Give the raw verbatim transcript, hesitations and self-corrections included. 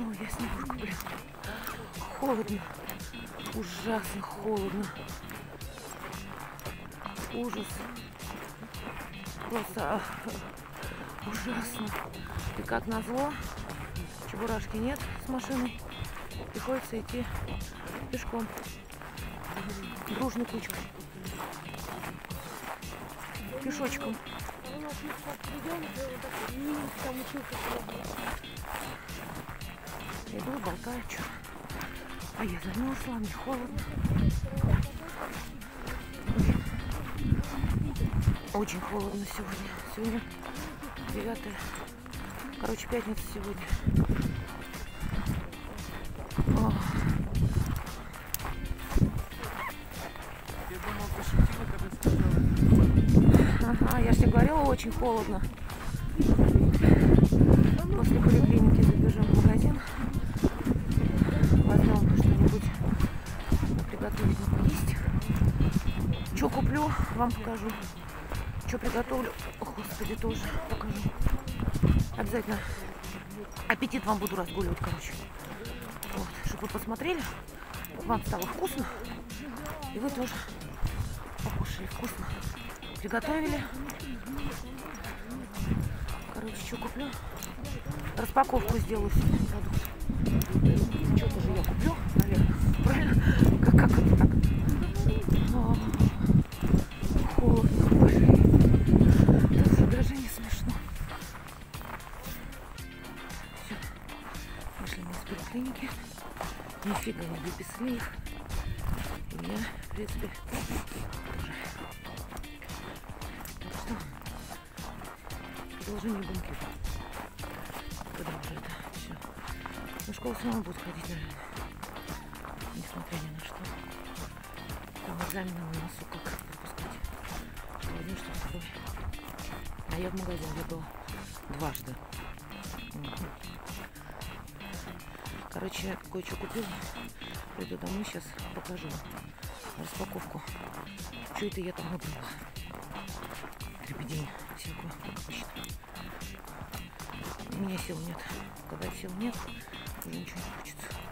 Ой, я снегурку, блин. Холодно. Ужасно холодно. Ужас. Просто ужасно. И как назло, Чебурашки нет с машиной. Приходится идти пешком. Дружной кучкой. Пешочком. Иду, болтаю, что. А я замерзла, мне холодно. Очень холодно сегодня. Сегодня девятое. Короче, пятница сегодня. О. Я думал, пошутила, когда сказала. Ага, я же тебе говорила, очень холодно. После поликлиники забежим в магазин. Возьмем что-нибудь приготовить и поесть. Что куплю, вам покажу. Что приготовлю, о, господи, тоже покажу. Обязательно аппетит вам буду разгуливать, короче. Вот, чтобы вы посмотрели, вам стало вкусно, и вы тоже покушали вкусно. Приготовили. Короче, что куплю? Распаковку сделаю сегодня продуктов. Что-то же я куплю, наверное. Правильно? Как, как это так? О, холодно, блин. Это же даже не смешно. Все. Вышли мы из поликлиники. Нифига не выписали их. И меня, в принципе, тоже. Так что продолжение гонки. Когда уже это все. Ну, школа снова будет ходить, наверное. Несмотря ни на что. Там экзамены на носу, как пропускать. Что один, что второй. А я в магазин бегала дважды. Короче, кое-что купила. Приду домой, сейчас покажу распаковку. Что это я там выбрала? Дребедень всякую, как обычно. У меня сил нет. Когда сил нет, уже ничего не хочется.